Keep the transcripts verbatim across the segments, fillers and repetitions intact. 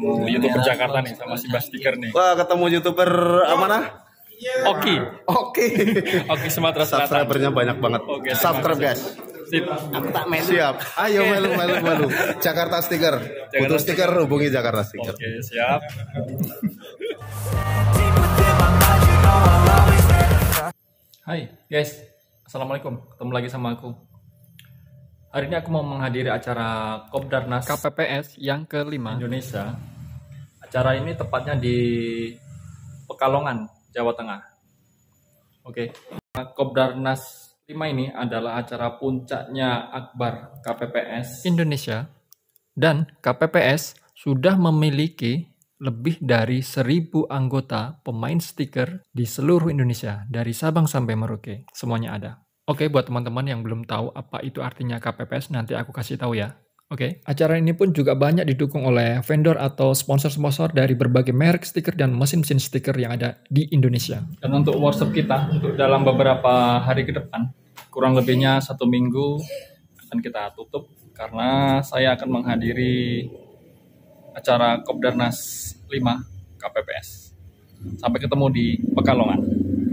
YouTuber Jakarta nih sama si Bas Stiker nih. Wah, ketemu YouTuber apa nah? Oki. Oke. Oki Sumatera Selatan. Subscribernya banyak banget. Oke, Subscribe guys. Sip. Aku tak main. Siap. Ayo melu melu melu. Jakarta Stiker. Butuh stiker hubungi Jakarta Stiker. Oke, siap. Hai guys, assalamualaikum. Ketemu lagi sama aku. Hari ini aku mau menghadiri acara Kopdarnas K P P S yang kelima Indonesia. Acara ini tepatnya di Pekalongan, Jawa Tengah. Oke, Kopdarnas lima ini adalah acara puncaknya akbar K P P S Indonesia, dan K P P S sudah memiliki lebih dari seribu anggota pemain stiker di seluruh Indonesia, dari Sabang sampai Merauke, semuanya ada. Oke, buat teman-teman yang belum tahu apa itu artinya K P P S, nanti aku kasih tahu ya. Oke, acara ini pun juga banyak didukung oleh vendor atau sponsor-sponsor dari berbagai merek stiker dan mesin-mesin stiker yang ada di Indonesia. Dan untuk workshop kita, untuk dalam beberapa hari ke depan, kurang lebihnya satu minggu akan kita tutup, karena saya akan menghadiri acara Kopdarnas lima K P P S. Sampai ketemu di Pekalongan.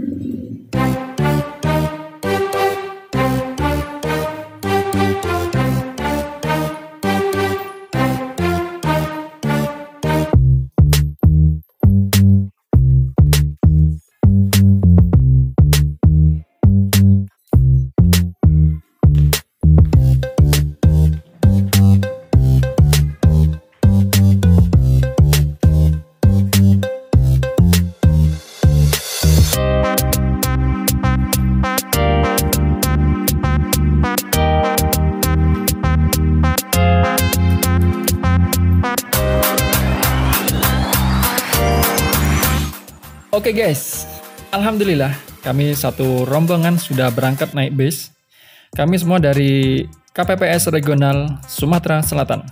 Oke guys, alhamdulillah kami satu rombongan sudah berangkat naik bis. Kami semua dari K P P S Regional Sumatera Selatan.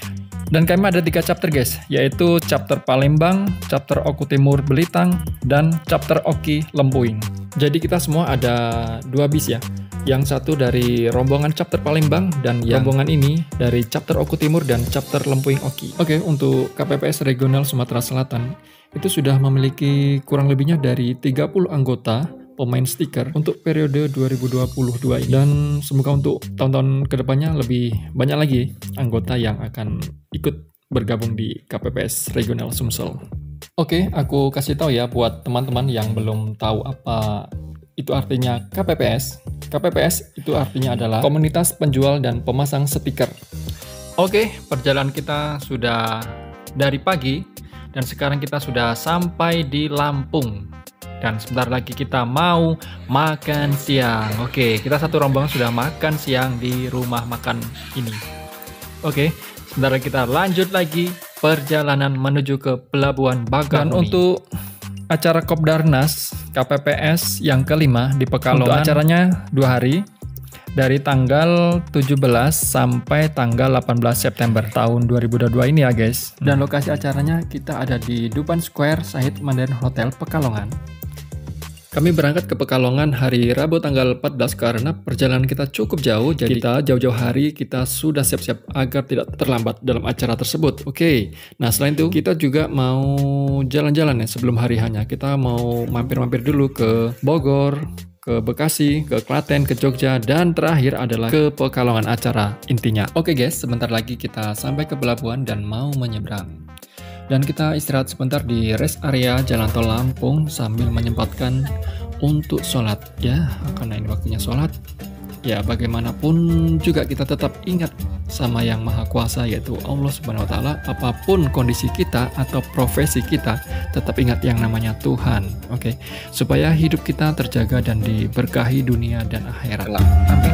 Dan kami ada tiga chapter guys, yaitu chapter Palembang, chapter Oku Timur Belitang, dan chapter Oki Lempuing. Jadi kita semua ada dua bis ya. Yang satu dari rombongan chapter Palembang, dan yang rombongan ini dari chapter Oku Timur dan chapter Lempuing Oki. Oke, untuk K P P S Regional Sumatera Selatan itu sudah memiliki kurang lebihnya dari tiga puluh anggota pemain stiker untuk periode dua ribu dua puluh dua ini. Dan semoga untuk tahun-tahun kedepannya lebih banyak lagi anggota yang akan ikut bergabung di K P P S Regional Sumsel. Oke, aku kasih tahu ya buat teman-teman yang belum tahu apa itu artinya K P P S. K P P S itu artinya adalah Komunitas Penjual dan Pemasang Stiker. Oke, perjalanan kita sudah dari pagi. Dan sekarang kita sudah sampai di Lampung. Dan sebentar lagi kita mau makan siang. Oke, kita satu rombongan sudah makan siang di rumah makan ini. Oke, sebentar lagi kita lanjut lagi perjalanan menuju ke Pelabuhan Bakahuni. Dan untuk acara Kopdarnas K P P S yang kelima di Pekalongan, untuk acaranya dua hari. Dari tanggal tujuh belas sampai tanggal delapan belas September tahun dua ribu dua puluh dua ini ya guys. Dan lokasi acaranya kita ada di Dupan Square Sahid Mandarin Hotel Pekalongan. Kami berangkat ke Pekalongan hari Rabu tanggal empat belas karena perjalanan kita cukup jauh. Jadi kita jauh-jauh hari kita sudah siap-siap agar tidak terlambat dalam acara tersebut. Oke, nah selain itu kita juga mau jalan-jalan ya sebelum hari hanya. Kita mau mampir-mampir dulu ke Bogor, ke Bekasi, ke Klaten, ke Jogja, dan terakhir adalah ke Pekalongan acara intinya. Oke guys, sebentar lagi kita sampai ke pelabuhan dan mau menyeberang. Dan kita istirahat sebentar di rest area Jalan Tol Lampung sambil menyempatkan untuk sholat. Ya, karena ini waktunya sholat. Ya, bagaimanapun juga kita tetap ingat sama Yang Maha Kuasa, yaitu Allah Subhanahu wa Ta'ala. Apapun kondisi kita atau profesi kita, tetap ingat yang namanya Tuhan. Oke, supaya hidup kita terjaga dan diberkahi dunia dan akhirat. Amin.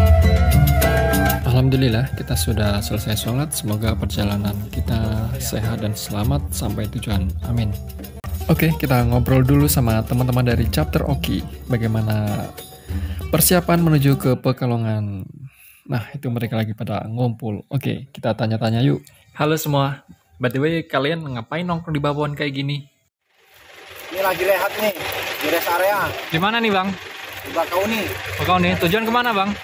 Alhamdulillah kita sudah selesai sholat. Semoga perjalanan kita sehat dan selamat sampai tujuan. Amin. Oke, kita ngobrol dulu sama teman-teman dari chapter Oki. Bagaimana persiapan menuju ke Pekalongan. Nah, itu mereka lagi pada ngumpul. Oke, kita tanya-tanya yuk. Halo semua. By the way, kalian ngapain nongkrong di Babon kayak gini? Ini lagi rehat nih, di rest area. Di mana nih, Bang? Di Bakahuni. Bakahuni. Tujuan kemana, Bang?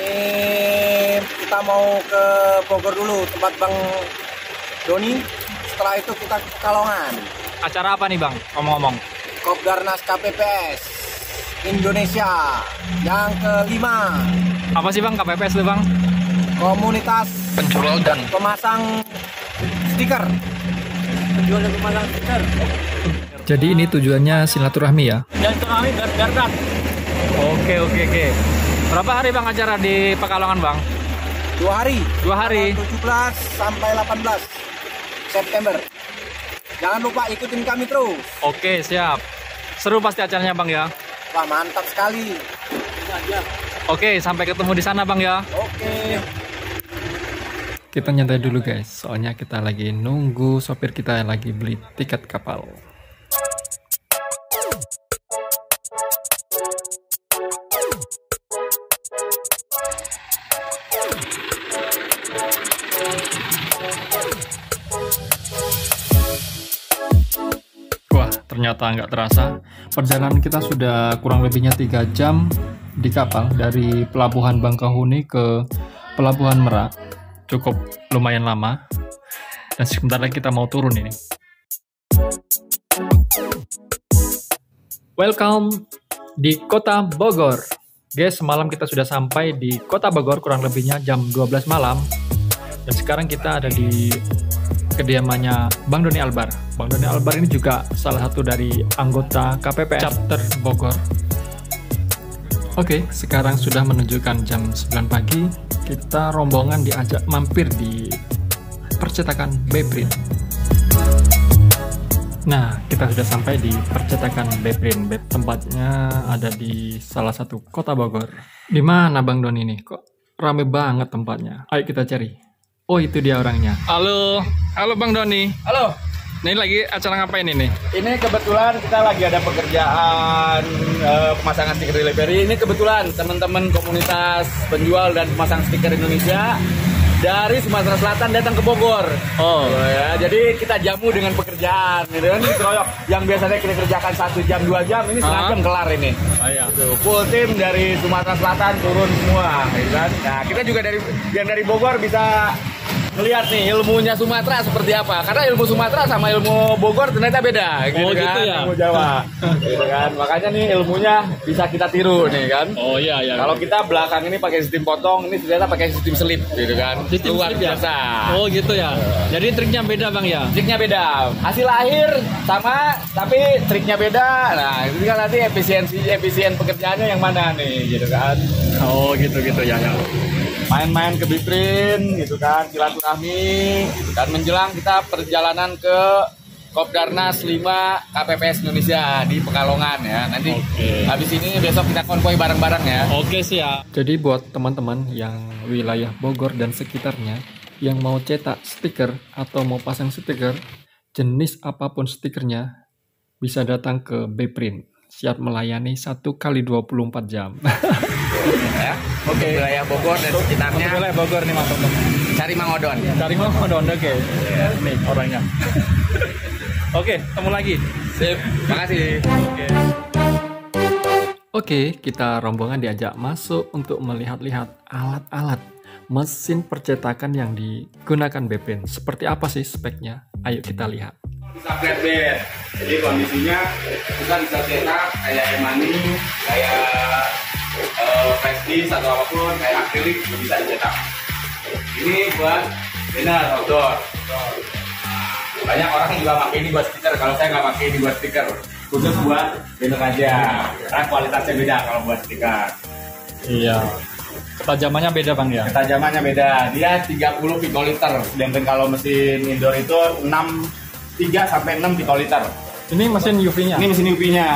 Ini kita mau ke Bogor dulu, tempat Bang Doni setelah itu kita ke Pekalongan. Acara apa nih Bang? Ngomong-ngomong. Kopdarnas K P P S Indonesia yang kelima. Apa sih Bang K P P S itu Bang? Komunitas Penjual dan pemasang stiker. Penjual dan pemasang stiker. Jadi ini tujuannya silaturahmi ya? Dan silaturahmi biar biar. Oke oke oke. Berapa hari Bang acara di Pekalongan Bang? Dua hari. Dua hari. tujuh belas sampai delapan belas September. Jangan lupa ikutin kami terus. Oke siap. Seru pasti acaranya Bang ya? Wah mantap sekali. Oke sampai ketemu di sana Bang ya? Oke. Kita nyantai dulu guys, soalnya kita lagi nunggu sopir kita yang lagi beli tiket kapal. Wah, ternyata nggak terasa. Perjalanan kita sudah kurang lebihnya tiga jam di kapal dari Pelabuhan Bangkahuni ke Pelabuhan Merak. Cukup lumayan lama. Dan sebentar lagi kita mau turun ini. Welcome di Kota Bogor. Guys, semalam kita sudah sampai di Kota Bogor kurang lebihnya jam dua belas malam. Dan sekarang kita ada di kediamannya Bang Doni Albar. Bang Doni Albar ini juga salah satu dari anggota K P P S Chapter Bogor. Oke, sekarang sudah menunjukkan jam sembilan pagi. Kita rombongan diajak mampir di percetakan Beprin. Nah, kita sudah sampai di percetakan Beprin. Tempatnya ada di salah satu kota Bogor. Di mana Bang Doni ini? Kok rame banget tempatnya? Ayo kita cari. Oh, itu dia orangnya. Halo, halo Bang Doni. Halo. Ini lagi acara ngapain ini? Ini kebetulan kita lagi ada pekerjaan uh, pemasangan stiker delivery. Ini kebetulan teman-teman komunitas penjual dan pemasang stiker Indonesia dari Sumatera Selatan datang ke Bogor. Oh, oh ya, jadi kita jamu dengan pekerjaan. Gitu kan, ini keroyok. Yang biasanya kita kerjakan satu jam dua jam, ini setengah jam kelar ini. Oh, iya. Tuh, full tim dari Sumatera Selatan turun semua, gitu kan. Nah, kita juga dari yang dari Bogor bisa melihat nih ilmunya Sumatera seperti apa, karena ilmu Sumatera sama ilmu Bogor ternyata beda gitu, oh, kan, gitu ya? ilmu Jawa gitu kan, makanya nih ilmunya bisa kita tiru nih kan. Oh iya iya. Kalau kita belakang ini pakai sistem potong, ini ternyata pakai sistem selip gitu kan. Sistem luar selip ya? biasa. Oh gitu ya. Jadi triknya beda Bang ya? Triknya beda, hasil akhir sama tapi triknya beda. Nah itu kan nanti efisiensi efisien pekerjaannya yang mana nih gitu kan. Oh gitu gitu ya ya. Main-main ke Beprin gitu kan, silaturahmi gitu kan, menjelang kita perjalanan ke Kopdarnas lima K P P S Indonesia di Pekalongan ya. Nanti okay. Habis ini besok kita konvoy bareng-bareng ya. Oke siap. Jadi buat teman-teman yang wilayah Bogor dan sekitarnya yang mau cetak stiker atau mau pasang stiker jenis apapun stikernya bisa datang ke Beprin. Siap melayani satu kali dua puluh empat jam. Ya. Oke, okay. Wilayah Bogor dan sekitarnya. Wilayah Bogor nih Mas. Cari Mang Odon. Cari Mang Odon, oke. Okay. Yeah. Nih orangnya. Oke, okay, ketemu lagi. Sip, makasih. Oke. Okay. Oke, okay, kita rombongan diajak masuk untuk melihat-lihat alat-alat mesin percetakan yang digunakan Beprin. Seperti apa sih speknya? Ayo kita lihat. Bisa flat bed, jadi kondisinya kita bisa cetak kayak emani, kayak uh, flash disk atau apapun, kayak akrilik bisa dicetak. Ini buat banner outdoor. Banyak orang juga pakai ini buat stiker. Kalau saya nggak pakai ini buat stiker, khusus buat banner aja. Karena kualitasnya beda kalau buat stiker. Iya. Ketajamannya beda Bang ya? Ketajamannya beda. Dia tiga puluh pikoliter. Dan kalau mesin indoor itu enam tiga sampai enam pikoliter. Ini mesin U V-nya? Ini mesin U V-nya.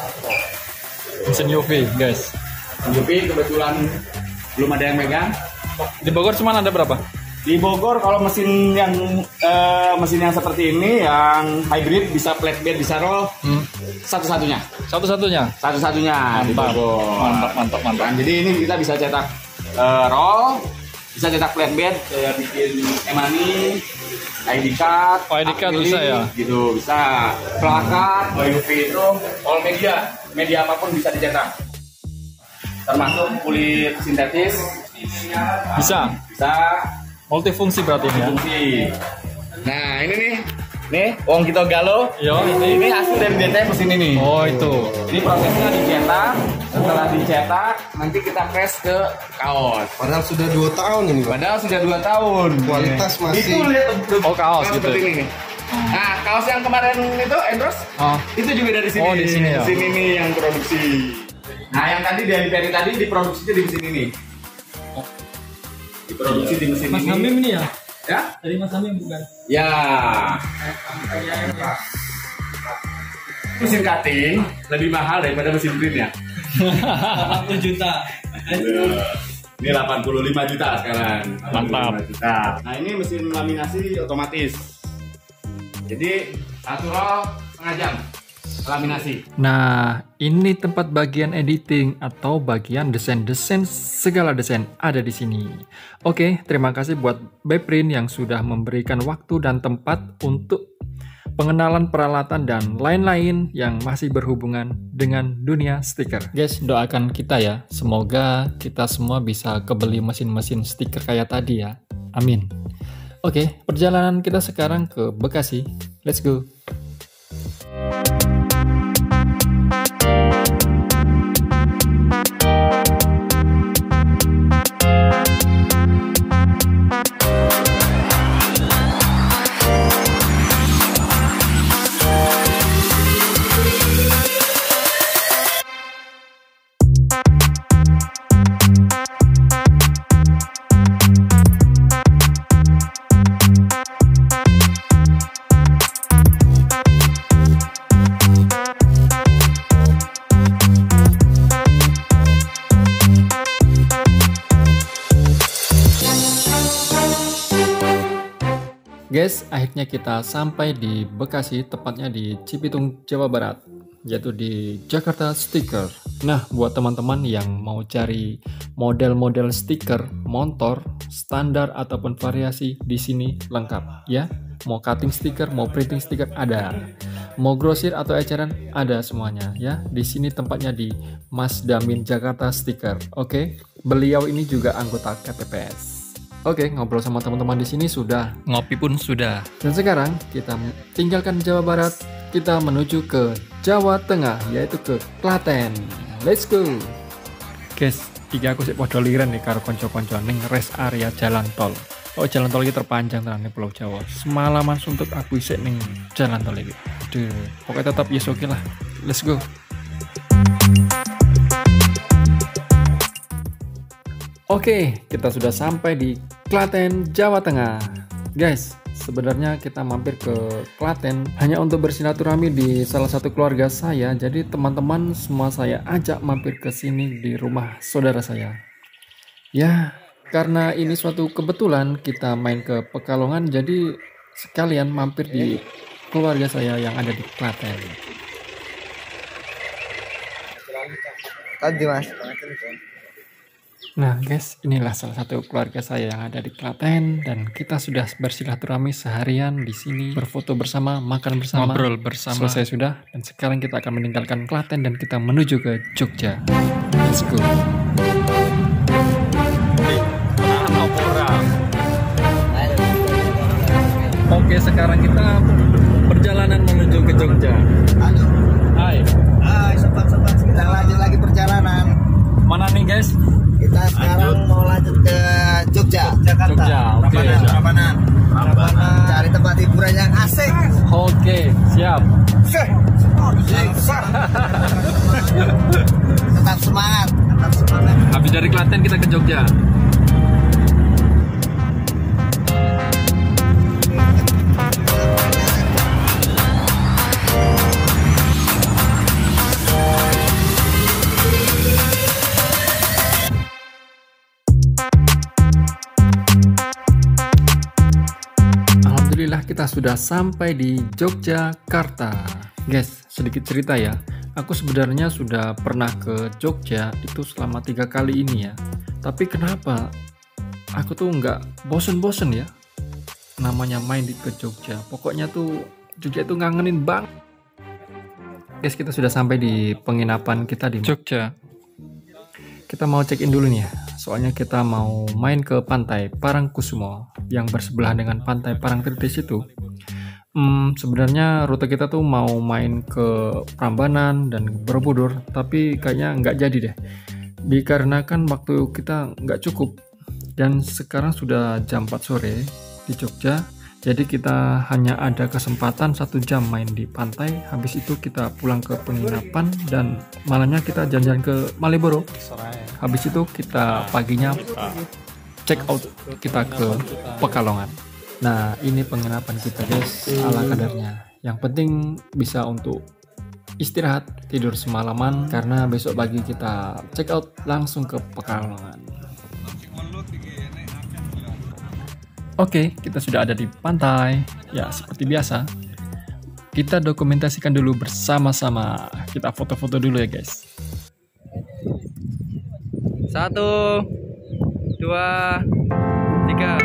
Mesin U V, guys. U V kebetulan belum ada yang megang. Di Bogor cuma ada berapa? Di Bogor kalau mesin yang uh, mesin yang seperti ini yang hybrid bisa flat bed bisa roll hmm. satu-satunya. Satu-satunya. Satu-satunya. Mantap. Mantap, mantap, mantap. Nah, jadi ini kita bisa cetak uh, roll, bisa cetak flat bed, kayak bikin emani, I D card, oh, I D card bisa ya? Gitu, bisa plakat, U V itu all media, media apapun bisa dicetak. Termasuk kulit sintetis. Bisa. Bisa. Multifungsi berarti ini ya. Multifungsi. Nah, ini nih Nih, wong kita galau. Yo, ini. Ini hasil dari D T mesin ini. Oh, itu. Ini prosesnya dicetak. Setelah dicetak, nanti kita press ke kaos. Padahal sudah dua tahun ini, Pak. Padahal sudah dua tahun. Kualitas masih. Itu lihat. Oh, kaos gitu. Seperti ini. Nah, kaos yang kemarin itu Endros, Oh. itu juga dari sini. Oh, di sini ya. Sini nih yang produksi. Nah, yang tadi dari Peri tadi diproduksinya di mesin ini. Diproduksi di mesin Mas ini. Hamim ini ya? Ya? Dari Mas Hamim bukan? Ya. Mesin cutting lebih mahal daripada mesin print ya. delapan puluh juta. Ini delapan puluh lima juta sekarang. Mantap. delapan puluh lima juta. Nah, ini mesin laminasi otomatis. Jadi satu roll setengah jam laminasi. Nah, ini tempat bagian editing atau bagian desain-desain, segala desain ada di sini. Oke, terima kasih buat Beprin yang sudah memberikan waktu dan tempat untuk pengenalan peralatan dan lain-lain yang masih berhubungan dengan dunia stiker. Guys, doakan kita ya, semoga kita semua bisa kebeli mesin-mesin stiker kayak tadi ya. Amin. Oke, perjalanan kita sekarang ke Bekasi. Let's go. Guys, akhirnya kita sampai di Bekasi, tepatnya di Cibitung, Jawa Barat, yaitu di Jakarta Sticker. Nah, buat teman-teman yang mau cari model-model stiker, motor, standar ataupun variasi, di sini lengkap ya. Mau cutting stiker, mau printing stiker ada. Mau grosir atau eceran ada semuanya ya. Di sini tempatnya di Mas Damin Jakarta Sticker. Oke, beliau ini juga anggota K P P S. Oke, ngobrol sama teman-teman di sini sudah, ngopi pun sudah. Dan sekarang kita tinggalkan Jawa Barat, kita menuju ke Jawa Tengah, yaitu ke Klaten. Let's go. Guys, iki aku sih podo liren nih karo konco-konco ning rest area jalan tol. Oh, jalan tol ini terpanjang tenan nih Pulau Jawa. Semalaman suntuk aku isek ning jalan tol ini. Aduh, pokoknya tetap yes oke lah. Let's go. Oke, kita sudah sampai di Klaten, Jawa Tengah. Guys, sebenarnya kita mampir ke Klaten hanya untuk bersilaturahmi di salah satu keluarga saya. Jadi teman-teman semua saya ajak mampir ke sini di rumah saudara saya. Ya, karena ini suatu kebetulan kita main ke Pekalongan, jadi sekalian mampir di keluarga saya yang ada di Klaten. Tadi mas. Nah guys, inilah salah satu keluarga saya yang ada di Klaten, dan kita sudah bersilaturahmi seharian di sini, berfoto bersama, makan bersama, ngobrol bersama. Selesai sudah, dan sekarang kita akan meninggalkan Klaten dan kita menuju ke Jogja. Let's go. Oke, sekarang kita perjalanan menuju ke Jogja. Halo. Hai. Hai sobat-sobat, kita lanjut lagi perjalanan. Mana nih guys? Kita sekarang mau lanjut ke Jogja, Jakarta. Jogja, oke. Prambanan, Prambanan. Cari tempat hiburan yang asik. Oke, siap. Tetap semangat, tetap semangat. Habis dari Klaten kita ke Jogja. Alhamdulillah kita sudah sampai di Yogyakarta. Guys, sedikit cerita ya. Aku sebenarnya sudah pernah ke Jogja itu selama tiga kali ini ya. Tapi kenapa aku tuh nggak bosen-bosen ya namanya main di ke Jogja. Pokoknya tuh Jogja itu ngangenin banget. Guys, kita sudah sampai di penginapan kita di Jogja. Kita mau check in dulu nih ya. Soalnya kita mau main ke pantai Parangkusumo yang bersebelahan dengan pantai Parangtritis itu. Hmm, sebenarnya rute kita tuh mau main ke Prambanan dan Borobudur, tapi kayaknya nggak jadi deh. Dikarenakan waktu kita nggak cukup. Dan sekarang sudah jam empat sore di Jogja, jadi kita hanya ada kesempatan satu jam main di pantai. Habis itu kita pulang ke penginapan dan malamnya kita jalan-jalan ke Malioboro. Habis itu kita paginya check out kita ke Pekalongan. Nah, ini penginapan kita guys, ala kadarnya. Yang penting bisa untuk istirahat, tidur semalaman, karena besok pagi kita check out langsung ke Pekalongan. Oke, kita sudah ada di pantai. Ya, seperti biasa. Kita dokumentasikan dulu bersama-sama. Kita foto-foto dulu ya guys. Satu, dua, tiga.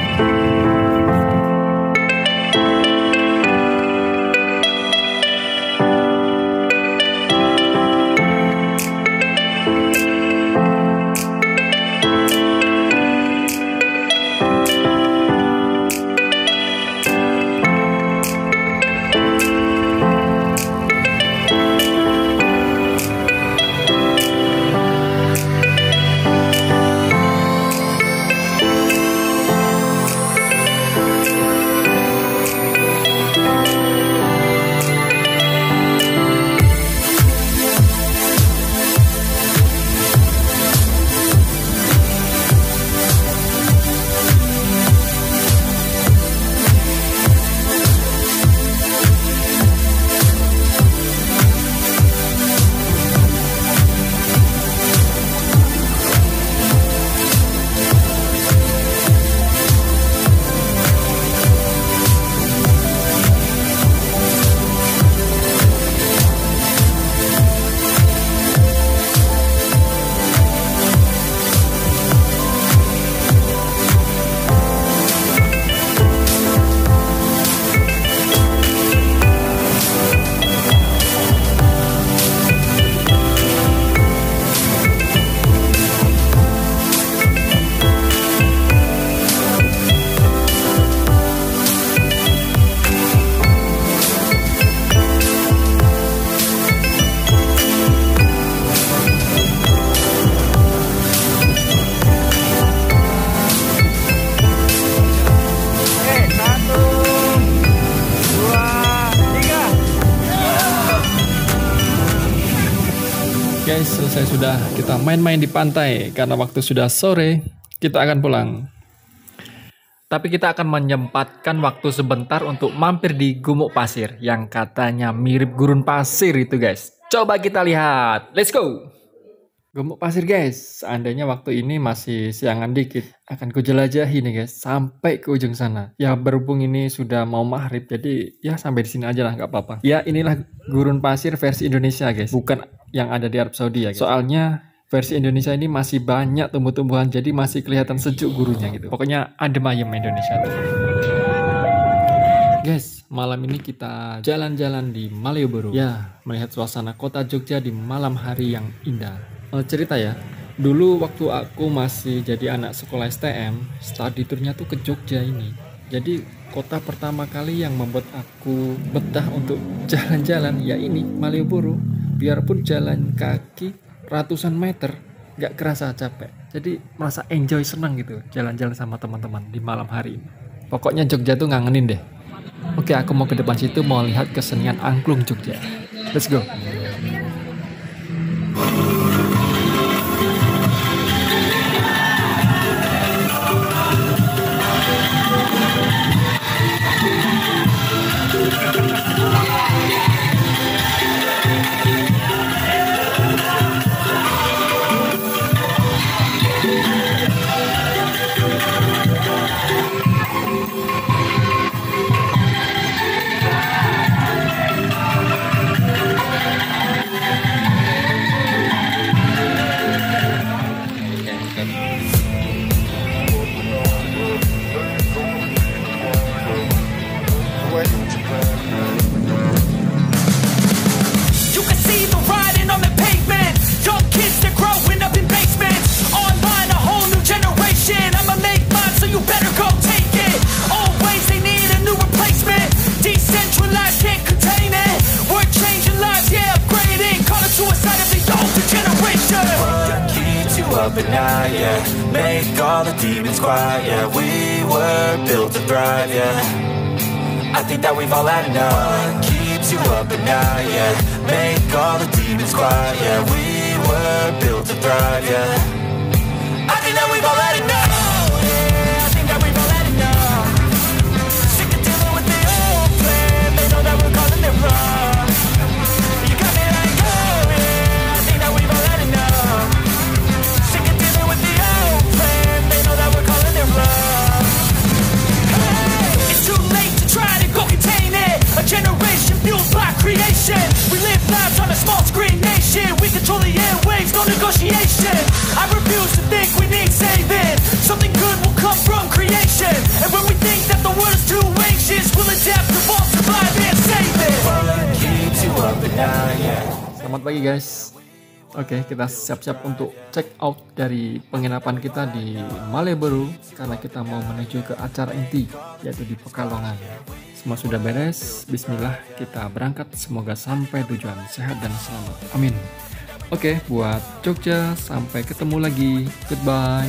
Guys, selesai sudah kita main-main di pantai. Karena waktu sudah sore, kita akan pulang. Tapi kita akan menyempatkan waktu sebentar untuk mampir di Gumuk Pasir, yang katanya mirip gurun pasir itu guys. Coba kita lihat, let's go! Gumuk Pasir guys, seandainya waktu ini masih siangan dikit, akan kujelajahi nih guys, sampai ke ujung sana. Ya berhubung ini sudah mau maghrib, jadi ya sampai di sini aja lah, nggak apa-apa. Ya inilah gurun pasir versi Indonesia guys, bukan yang ada di Arab Saudi ya guys. Soalnya versi Indonesia ini masih banyak tumbuh-tumbuhan, jadi masih kelihatan sejuk gurunya gitu. Pokoknya adem ayem Indonesia tuh. Guys, malam ini kita jalan-jalan di Malioboro. Ya, melihat suasana kota Jogja di malam hari yang indah. Oh, cerita ya, dulu waktu aku masih jadi anak sekolah S T M, study tournya tuh ke Jogja ini. Jadi kota pertama kali yang membuat aku betah untuk jalan-jalan ya ini Malioboro. Biarpun jalan kaki ratusan meter, gak kerasa capek. Jadi merasa enjoy, senang gitu jalan-jalan sama teman-teman di malam hari ini. Pokoknya Jogja tuh ngangenin deh. Oke, aku mau ke depan situ mau lihat kesenian angklung Jogja. Let's go. up at night, yeah. Make all the demons quiet, yeah. We were built to thrive, yeah. I think that we've all had enough. What keeps you up at night, yeah. Make all the demons quiet, yeah. We were built to thrive, yeah. I think that we've all had enough. Yeah, I think that we've all had enough. Sick of dealing with the old plan. They know that we're calling it wrong. You got me like, oh yeah, I think that we've all had enough. Sick of dealing with the old plan. They know that we're calling it wrong. Hey, it's too late to try to go contain it. A generation fueled by creation. We live lives on a small screen nation. We control the airwaves, no negotiation. I refuse to think we need saving. Something good will come from creation. And when we think that the world is too anxious, we'll adapt, evolve, survive and save it. What keeps you up at night, yeah. Selamat pagi guys. Oke, kita siap-siap untuk check out dari penginapan kita di Malioboro karena kita mau menuju ke acara inti, yaitu di Pekalongan. Semua sudah beres, bismillah kita berangkat, semoga sampai tujuan sehat dan selamat, amin. Oke, buat Jogja, sampai ketemu lagi, goodbye.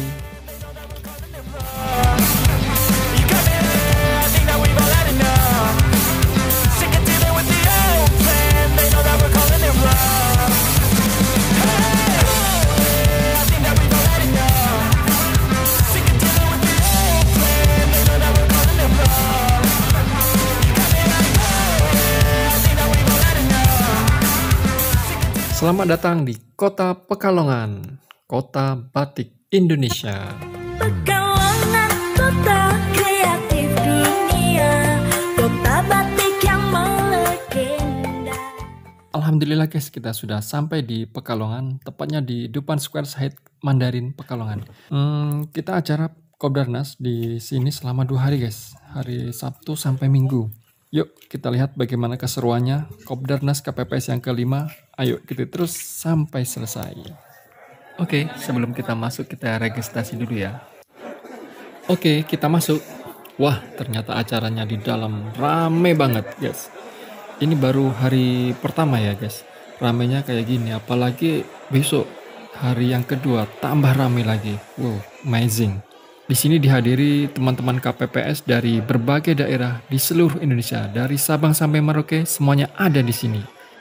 Selamat datang di Kota Pekalongan, Kota Batik Indonesia. Pekalongan, kota kreatif dunia, kota batik yang melegenda. Alhamdulillah guys, kita sudah sampai di Pekalongan, tepatnya di Dupan Square Sahid Mandarin Pekalongan. Hmm, kita acara Kopdarnas di sini selama dua hari guys, hari Sabtu sampai Minggu. Yuk kita lihat bagaimana keseruannya Kopdarnas K P P S yang kelima. Ayo kita terus sampai selesai. Oke, sebelum kita masuk kita registrasi dulu ya. Oke, kita masuk. Wah, ternyata acaranya di dalam rame banget guys. Ini baru hari pertama ya guys. Ramenya kayak gini, apalagi besok hari yang kedua tambah rame lagi. Wow, amazing. Di sini dihadiri teman-teman K P P S dari berbagai daerah di seluruh Indonesia, dari Sabang sampai Merauke, semuanya ada di sini.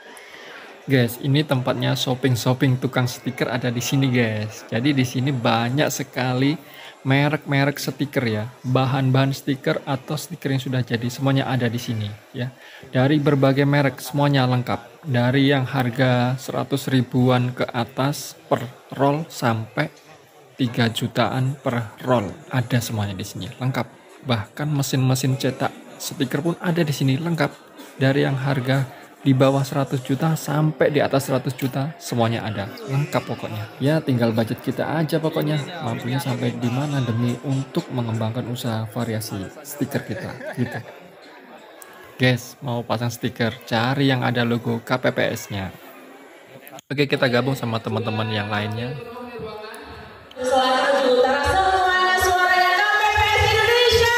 Guys, ini tempatnya shopping-shopping tukang stiker ada di sini guys. Jadi di sini banyak sekali merek-merek stiker ya, bahan-bahan stiker atau stiker yang sudah jadi semuanya ada di sini ya. Dari berbagai merek semuanya lengkap. Dari yang harga seratus ribuan ke atas per roll sampai tiga jutaan per roll, ada semuanya di sini lengkap. Bahkan mesin-mesin cetak stiker pun ada di sini lengkap. Dari yang harga di bawah seratus juta sampai di atas seratus juta semuanya ada, lengkap pokoknya. Ya tinggal budget kita aja pokoknya, mampunya sampai di mana demi untuk mengembangkan usaha variasi stiker kita gitu. Guys, mau pasang stiker, cari yang ada logo K P P S-nya. Oke, kita gabung sama teman-teman yang lainnya. Suara juta semua suaranya K P P S Indonesia.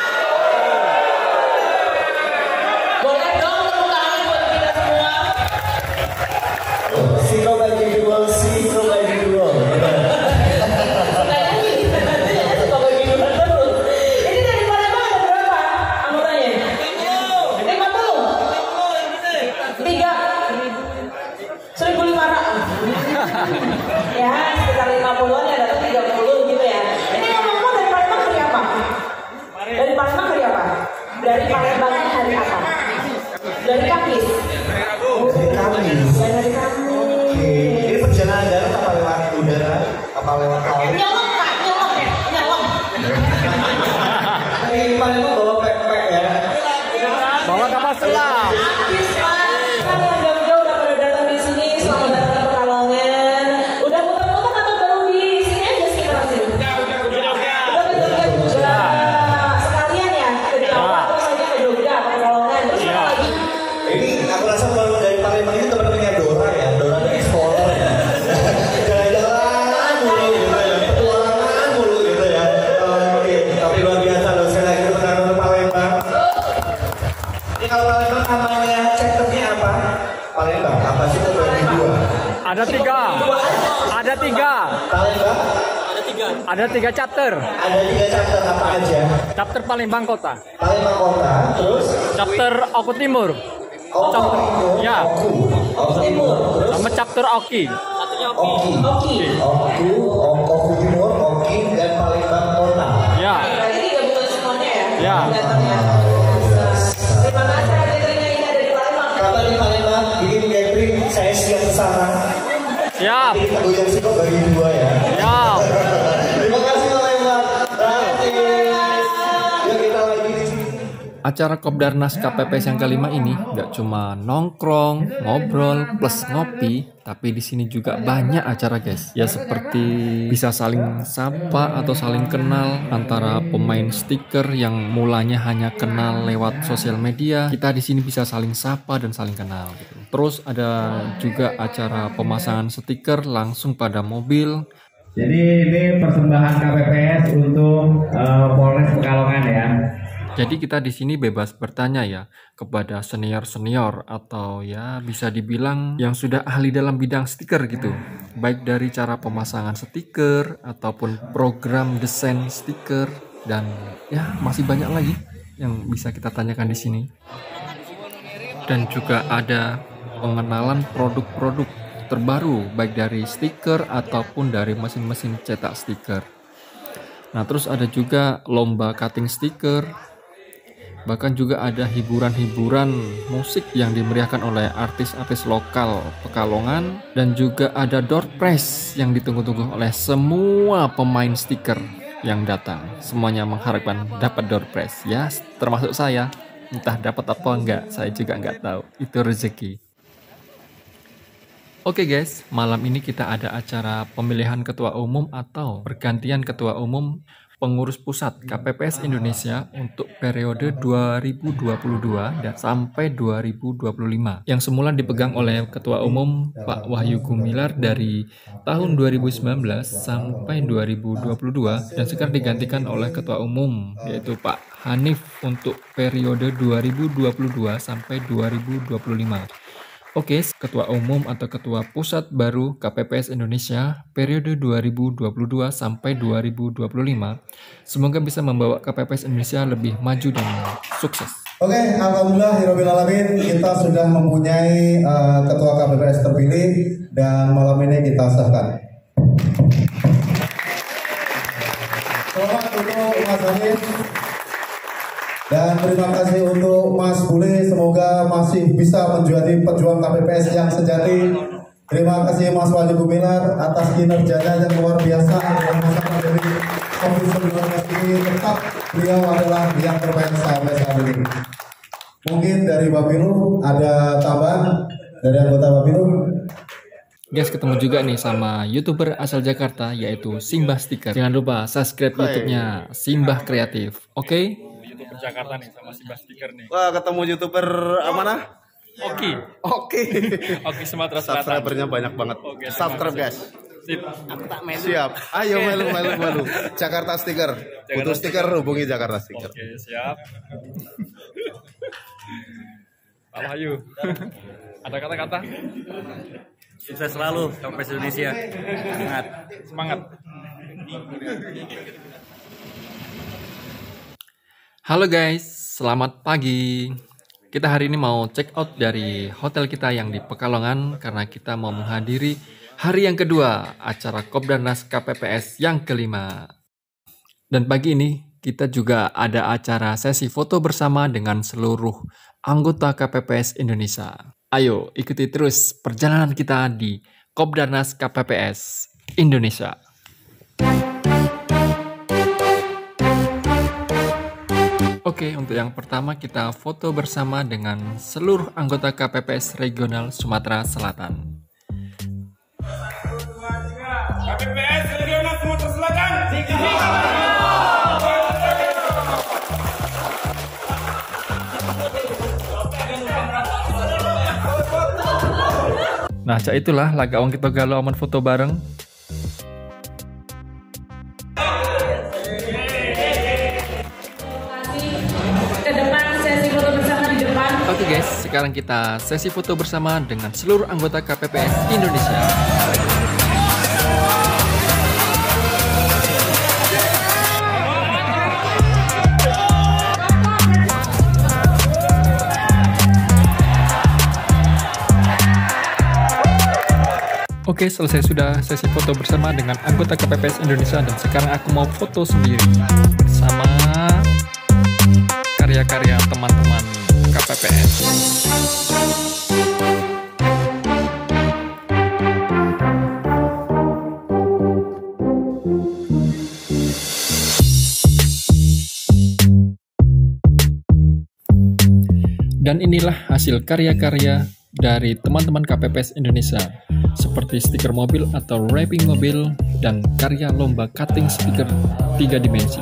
Boleh dong tepuk tangan buat kita semua. Single bagi dua, single bagi dua. Ini dari Palembang ada berapa anggotanya? lima puluh. Tiga. Seribu lima ratus. Ya, sekitar lima puluhan ya, datang tiga puluh gitu ya. Ini ngomong-ngomong dari Palembang hari apa? Dari Palembang hari apa? Dari Palembang hari apa? Dari Kamis. Dari Kamis. Dari Kamis. Ini perjalanan darat apa lewat udara? Apa lewat laut? Nyolong kak, nyolong ya, nyolong. Ini Palembang bawa pek-pek ya. Bawa kapal selam. Habis pak, kan yang jauh-jauh udah pada datang di sini. Selamat datang ke Pekalongan. Udah muter-muter atau baru di sini aja sekitar sini? Udah, udah, udah. Udah ke Jogja juga. Sekalian ya, ke Jawa terus aja ke Jogja, ke Pekalongan. Terus apa lagi? Ini aku rasa kalau dari Palembang ini teman-temannya Dora ya. Dora ini explorer ya. Jalan-jalan mulu gitu ya. Petualangan mulu gitu ya. Oke, tapi luar biasa loh. Sekali lagi teman-teman Palembang. Ini kalau Palembang namanya chapternya apa? Palembang apa sih? Itu bagi dua. Ada tiga. Dua aja. Ada tiga. Palembang. Ada tiga chapter. Ada tiga chapter apa aja? Chapter Palembang Kota. Palembang Kota, terus Chapter Oku Timur. Oku Timur. Ya. Oku. Oku Timur. Terus Sama chapter Oki. Oki. Oki. Oku, Oku Timur, Oki, dan Palembang Kota. Ya. Berarti digabungkan semuanya ya? Ya. Datangnya. Terima kasih hadirnya ini ada di Palembang. Kata di Palembang, bikin gathering, saya siap ke sana. Siap. Ini Teguh Jam Siko bagi dua ya. Ya. Terima kasih Palembang. Terima Yuk kita lagi di sini. Acara Kopdarnas K P P S yang kelima ini nggak cuma nongkrong, ngobrol, plus ngopi, tapi di sini juga banyak acara guys. Ya seperti bisa saling sapa atau saling kenal antara pemain stiker yang mulanya hanya kenal lewat sosial media. Kita di sini bisa saling sapa dan saling kenal gitu. Terus ada juga acara pemasangan stiker langsung pada mobil. Jadi ini persembahan K P P S untuk uh, Polres Pekalongan ya. Jadi kita di sini bebas bertanya ya kepada senior-senior atau ya bisa dibilang yang sudah ahli dalam bidang stiker gitu. Baik dari cara pemasangan stiker ataupun program desain stiker dan ya masih banyak lagi yang bisa kita tanyakan di sini. Dan juga ada pengenalan produk-produk terbaru baik dari stiker ataupun dari mesin-mesin cetak stiker. Nah, terus ada juga lomba cutting stiker. Bahkan juga ada hiburan-hiburan musik yang dimeriahkan oleh artis-artis lokal Pekalongan. Dan juga ada door prize yang ditunggu-tunggu oleh semua pemain stiker yang datang. Semuanya mengharapkan dapat door prize. Ya, termasuk saya. Entah dapat apa enggak, saya juga enggak tahu. Itu rezeki. Oke guys, malam ini kita ada acara pemilihan ketua umum atau pergantian ketua umum pengurus pusat K P P S Indonesia untuk periode dua ribu dua puluh dua dan sampai dua ribu dua puluh lima yang semula dipegang oleh Ketua Umum Pak Wahyu Gumilar dari tahun dua ribu sembilan belas sampai dua ribu dua puluh dua dan sekarang digantikan oleh Ketua Umum yaitu Pak Hanif untuk periode dua ribu dua puluh dua sampai dua ribu dua puluh lima. Oke, Ketua Umum atau Ketua Pusat baru K P P S Indonesia periode dua ribu dua puluh dua sampai dua ribu dua puluh lima. Semoga bisa membawa K P P S Indonesia lebih maju dan sukses. Oke, alhamdulillah hiraubil alamin kita sudah mempunyai uh, Ketua K P P S terpilih dan malam ini kita sahkan. Selamat untuk Mas Hanif. Dan terima kasih untuk Mas Bule, semoga masih bisa menjadi pejuang K P P S yang sejati. Terima kasih Mas Wahyu Gumilar atas kinerjanya yang luar biasa dalam masa pandemi covid sembilan belas ini. Tetap beliau adalah yang terbaik sampai saat ini. Mungkin dari Bapilu ada tambahan dari anggota Bapilu. Guys, ketemu juga nih sama YouTuber asal Jakarta yaitu Simbah Stiker. Jangan lupa subscribe YouTube-nya Simbah Kreatif. Oke? Okay? Jakarta nih sama Simbah Stiker nih. Wah, ketemu YouTuber mana? Oke. Oke. Oke, Sumatera Selatan. Subscribernya banyak banget. Oke, subscribe guys. Sip. Aku tak melu. Siap. Ayo melu melu melu. Jakarta Stiker. Butuh stiker hubungi Jakarta Stiker. Oke, siap. Pak Wahyu. Ada kata-kata? Sukses selalu K P P S Indonesia. Semangat. Semangat. Halo guys, selamat pagi. Kita hari ini mau check out dari hotel kita yang di Pekalongan karena kita mau menghadiri hari yang kedua acara Kopdarnas K P P S yang kelima. Dan pagi ini kita juga ada acara sesi foto bersama dengan seluruh anggota K P P S Indonesia. Ayo ikuti terus perjalanan kita di Kopdarnas K P P S Indonesia. Oke, untuk yang pertama kita foto bersama dengan seluruh anggota K P P S Regional Sumatera Selatan. K P P S Regional Sumatera Selatan. Nah, cak itulah laga wong kita galau aman foto bareng. Oke guys, sekarang kita sesi foto bersama dengan seluruh anggota K P P S Indonesia. Oke, selesai sudah sesi foto bersama dengan anggota K P P S Indonesia dan sekarang aku mau foto sendiri bersama karya-karya teman-teman K P P S. Dan inilah hasil karya-karya dari teman-teman K P P S Indonesia, seperti stiker mobil atau wrapping mobil dan karya lomba cutting stiker tiga dimensi.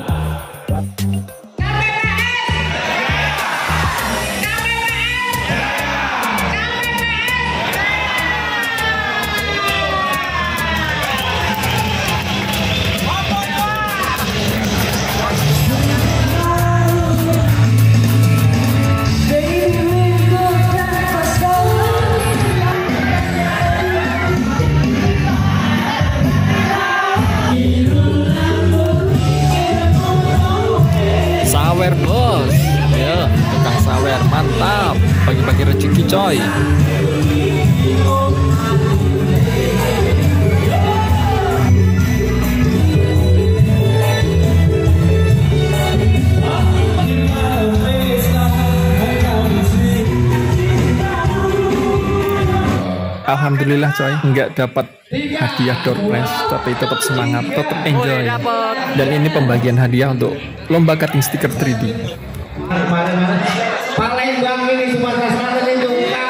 Sawer bos, ya tukang sawer mantap, pagi-pagi rezeki coy. Alhamdulillah coy, nggak dapat hadiah door prize, tapi tetap semangat, tetap enjoy. Dan ini pembagian hadiah untuk lomba cutting stiker tiga D. Palembang ini Sumatera Selatan itu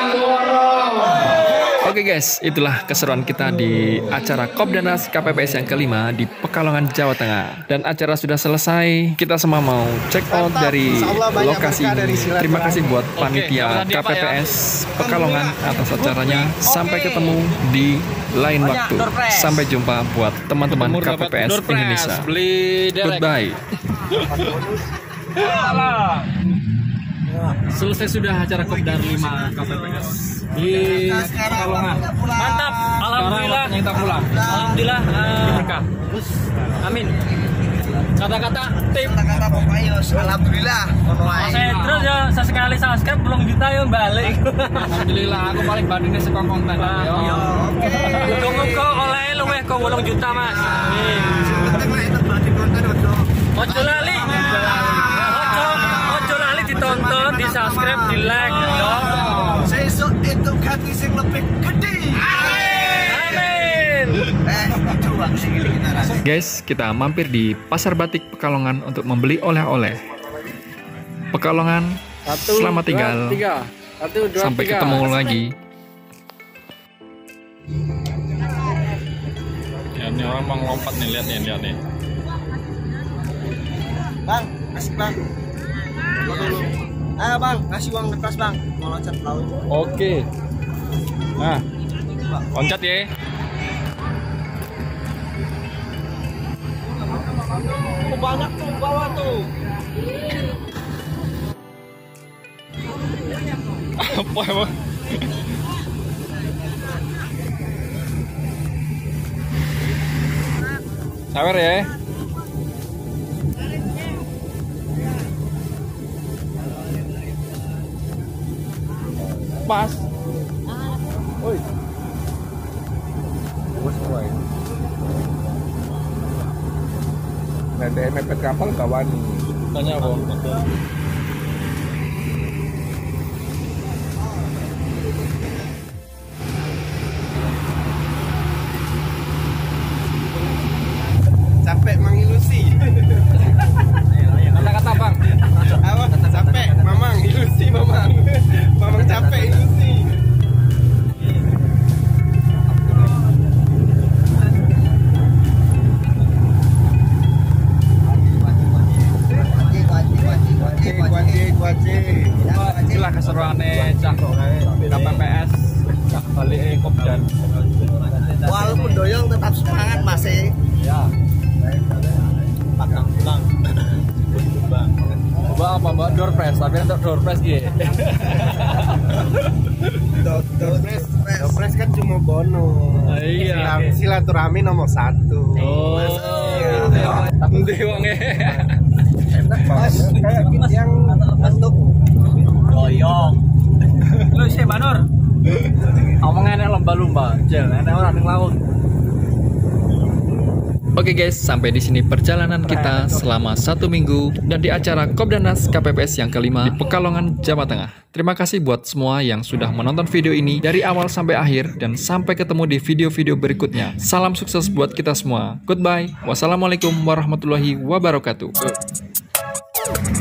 Oke guys, itulah keseruan kita di acara Kopdarnas K P P S yang kelima di Pekalongan, Jawa Tengah. Dan acara sudah selesai, kita semua mau check out dari lokasi. Terima kasih buat panitia K P P S Pekalongan atas acaranya. Sampai ketemu di lain waktu. Sampai jumpa buat teman-teman K P P S Indonesia. Goodbye. Selesai sudah acara Kopdar lima K P P S di Pekalongan. Mantap, alhamdulillah. Sekarang kita pulang. Alhamdulillah. Uh, Berkah. Amin. Kata-kata tip. kata-kata pokoknya alhamdulillah. Saya terus ya sesekali subscribe belum juta ya balik. Alhamdulillah, aku paling bandingnya suka konten. Yo. Tunggu kok oleh luweh kok wolong juta mas. Ojo lali. Ojo ojo lali ditonton, di subscribe, di like yo. Sesuk itu ganti sing lebih gede. Amin. Eh, coba sing kita rasa. Guys, kita mampir di Pasar Batik Pekalongan untuk membeli oleh-oleh. Pekalongan, Satu, selamat tinggal. Dua, tiga. Satu, dua, Sampai tiga. ketemu lagi. Ya, ini orang mau lompat nih, lihat nih, lihat nih. Bang, kasih bang. Ayo bang, kasih uang kertas bang. Mau loncat laut. Oke. Nah, loncat ya. Oh, banyak tuh bawah tuh. Apa emang? Sabar ya. Pas. Oi. Bos boy. Ada mepet kapal kawan. Tanya apa? Capek mengilusi. Kata-kata bang. Apa? Capek, mamang ilusi mamang. Mamang capek ilusi. Itulah keseruannya cah K P P S cah balik Kopdan. Walaupun doyong tetap semangat masih. Ya. Patang pulang. Coba apa mbak door prize, tapi untuk door prize gitu. Door prize, door prize kan cuma bonus. Iya. Silaturahmi nomor satu. Oh. Nanti uangnya. Mas, kayak yang bentuk doyong. Lu si Banur. Omongannya lo lumba-lumba, jel, enak orang yang laut. Oke guys, sampai di sini perjalanan kita selama satu minggu dan di acara Kopdarnas K P P S yang kelima di Pekalongan, Jawa Tengah. Terima kasih buat semua yang sudah menonton video ini dari awal sampai akhir dan sampai ketemu di video-video berikutnya. Salam sukses buat kita semua. Goodbye. Wassalamualaikum warahmatullahi wabarakatuh.